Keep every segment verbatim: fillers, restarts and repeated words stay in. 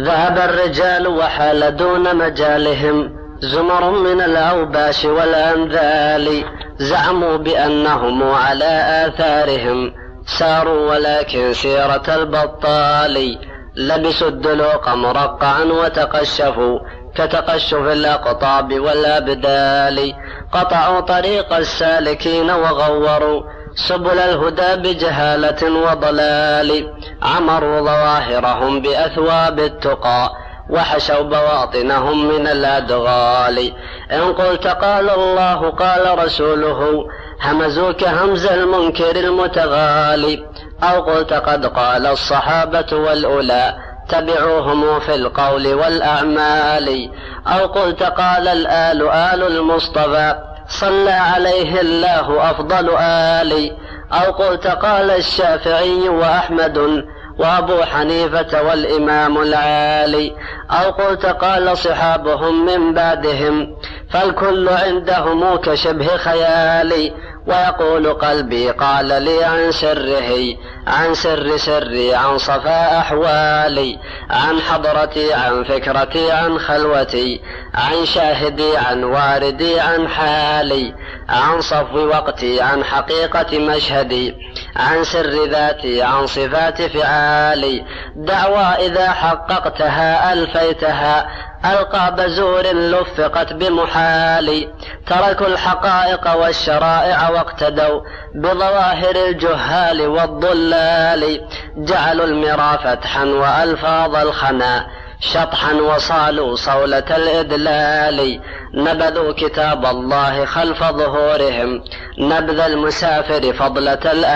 ذهب الرجال وحال دون مجالهم زمر من الأوباش والأنذال، زعموا بأنهم على آثارهم ساروا ولكن سيرة البطال، لبسوا الدلوق مرقعا وتقشفوا كتقشف الأقطاب والأبدال، قطعوا طريق السالكين وغوروا سبل الهدى بجهالة وضلال، عمروا ظواهرهم بأثواب التقى وحشوا بواطنهم من الأدغال، إن قلت قال الله قال رسوله همزوك همز المنكر المتغالي، أو قلت قد قال الصحابة والأولى تبعوهم في القول والأعمال، أو قلت قال الآل آل المصطفى صلى عليه الله أفضل آل، أو قلت قال الشافعي وأحمد وأبو حنيفة والإمام العالي، أو قلت قال صحابهم من بعدهم فالكل عندهم كشبه خيالي، ويقول قلبي قال لي عن سره عن سر سري عن صفاء أحوالي، عن حضرتي عن فكرتي عن خلوتي عن شاهدي عن واردي عن حالي، عن صفو وقتي عن حقيقة مشهدي عن سر ذاتي عن صفات فعالي، دعوى إذا حققتها ألفيتها ألقى بزور لفقت بمحال، تركوا الحقائق والشرائع واقتدوا بظواهر الجهال والضلال، جعلوا المرى فتحا وألفاظ الخنا شطحا وصالوا صولة الإدلال، نبذوا كتاب الله خلف ظهورهم نبذ المسافر فضلة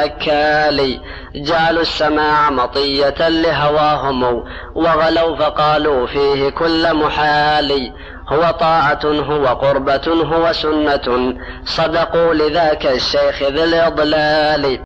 الأكال، جعلوا السماع مطية لهواهم وغلوا فقالوا فيه كل محال، هو طاعة هو قربة هو سنة صدقوا لذاك الشيخ ذي الإضلال.